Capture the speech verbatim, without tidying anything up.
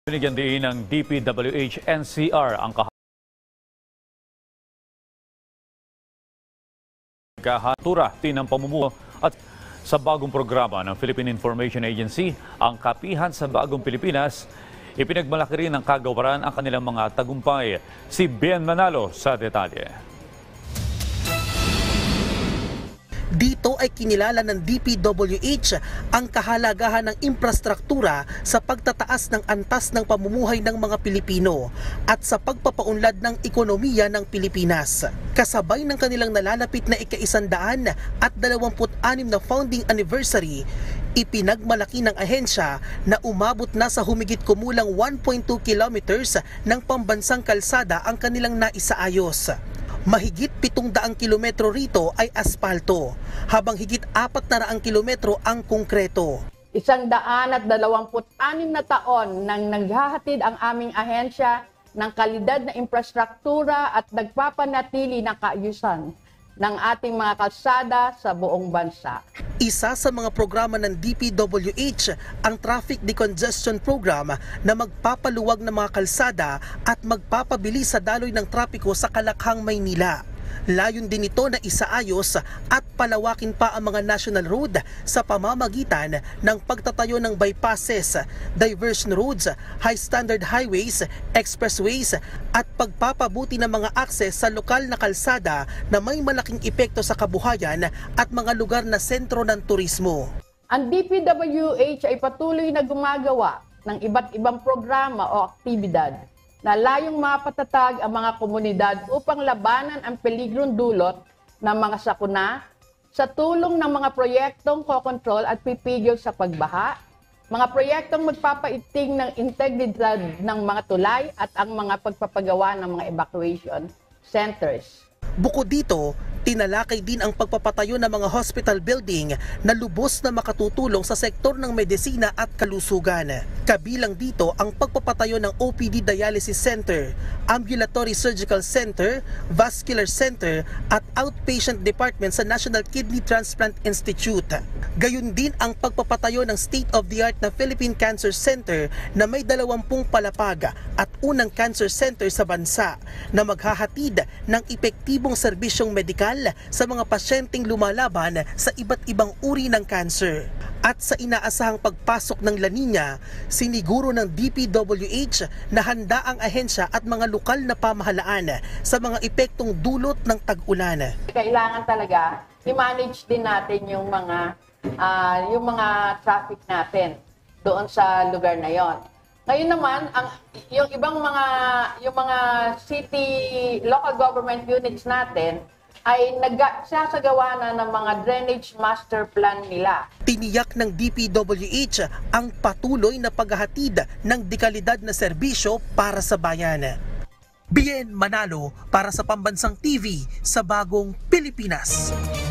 Binigyan din ng D P W H N C R ang kahatura ng pamumuno at sa bagong programa ng Philippine Information Agency, ang Kapihan sa Bagong Pilipinas. Ipinagmalaki rin ng kagawaran ang kanilang mga tagumpay. Si Bien Manalo sa detalye. Dito ay kinilala ng D P W H ang kahalagahan ng infrastruktura sa pagtataas ng antas ng pamumuhay ng mga Pilipino at sa pagpapaunlad ng ekonomiya ng Pilipinas. Kasabay ng kanilang nalalapit na ika-isandaan at dalawamput anim na founding anniversary, ipinagmalaki ng ahensya na umabot na sa humigit kumulang one point two kilometers ng pambansang kalsada ang kanilang naisaayos. Mahigit pitong daang kilometro rito ay aspalto, habang higit apat na raang kilometro ang konkreto. Isang daan at dalawamput anim na taon nang naghahatid ang aming ahensya ng kalidad na infrastruktura at nagpapanatili ng kaayusan ng ating mga kalsada sa buong bansa. Isa sa mga programa ng D P W H ang Traffic Decongestion Program na magpapaluwag ng mga kalsada at magpapabilis sa daloy ng trapiko sa Kalakhang, Maynila. Layon din ito na isaayos at palawakin pa ang mga national road sa pamamagitan ng pagtatayo ng bypasses, diversion roads, high standard highways, expressways at pagpapabuti ng mga akses sa lokal na kalsada na may malaking epekto sa kabuhayan at mga lugar na sentro ng turismo. Ang D P W H ay patuloy na gumagawa ng iba't ibang programa o aktibidad na layong mapatatag ang mga komunidad upang labanan ang peligrong dulot ng mga sakuna sa tulong ng mga proyektong kokontrol at pipigil sa pagbaha, mga proyektong magpapaiting ng integridad ng mga tulay at ang mga pagpapagawa ng mga evacuation centers. Bukod dito, tinalakay din ang pagpapatayo ng mga hospital building na lubos na makatutulong sa sektor ng medisina at kalusugan. Kabilang dito ang pagpapatayo ng O P D Dialysis Center, Ambulatory Surgical Center, Vascular Center at Outpatient Department sa National Kidney Transplant Institute. Gayun din ang pagpapatayo ng state-of-the-art na Philippine Cancer Center na may dalawampung palapag at unang cancer center sa bansa na maghahatid ng epektibong serbisyong medikal sa mga pasyenteng lumalaban sa iba't ibang uri ng cancer. At sa inaasahang pagpasok ng La Nina, siniguro ng D P W H na handa ang ahensya at mga lokal na pamahalaan sa mga epektong dulot ng tag-ulan. Kailangan talaga i-manage din natin yung mga uh, yung mga traffic natin doon sa lugar na yon. Ngayon naman, ang yung ibang mga yung mga city local government units natin ay nagsasagawa na ng mga drainage master plan nila. Tiniyak ng D P W H ang patuloy na paghahatid ng dekalidad na serbisyo para sa bayan. Bien Manalo para sa Pambansang T V sa Bagong Pilipinas.